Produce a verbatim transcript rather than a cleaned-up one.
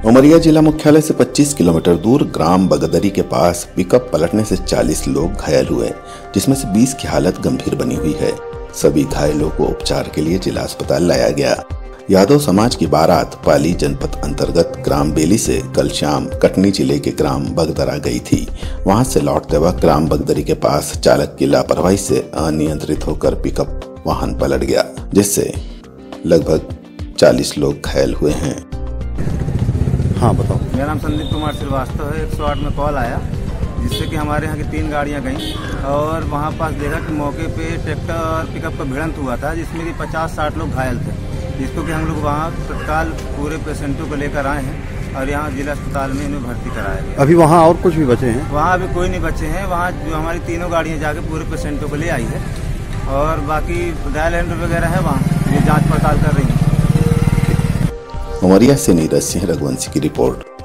उमरिया जिला मुख्यालय से पच्चीस किलोमीटर दूर ग्राम बगदरी के पास पिकअप पलटने से चालीस लोग घायल हुए, जिसमें से बीस की हालत गंभीर बनी हुई है। सभी घायलों को उपचार के लिए जिला अस्पताल लाया गया। यादव समाज की बारात पाली जनपद अंतर्गत ग्राम बेली से कल शाम कटनी जिले के ग्राम बगदरा गई थी। वहां से लौटते वक्त ग्राम बगदरी के पास चालक की लापरवाही से अनियंत्रित होकर पिकअप वाहन पलट गया, जिससे लगभग चालीस लोग घायल हुए हैं। हाँ बताओ। मेरा नाम संदीप कुमार श्रीवास्तव है। एक सौ आठ में कॉल आया जिससे कि हमारे यहाँ की तीन गाड़ियाँ गईं और वहाँ पास देखा कि मौके पे ट्रैक्टर और पिकअप का भिड़ंत हुआ था, जिसमें कि पचास साठ लोग घायल थे, जिसको कि हम लोग वहाँ तत्काल पूरे पेशेंटों को लेकर आए हैं और यहाँ जिला अस्पताल में इन्हें भर्ती कराया गया। अभी वहाँ और कुछ भी बचे हैं? वहाँ अभी कोई नहीं बचे हैं। वहाँ जो हमारी तीनों गाड़ियाँ जाके पूरे पेशेंटों को ले आई है और बाकी डायल हैंडल वगैरह है, वहाँ ये जाँच पड़ताल कर रही है। उमरिया से नीरज सिंह रघुवंशी की रिपोर्ट।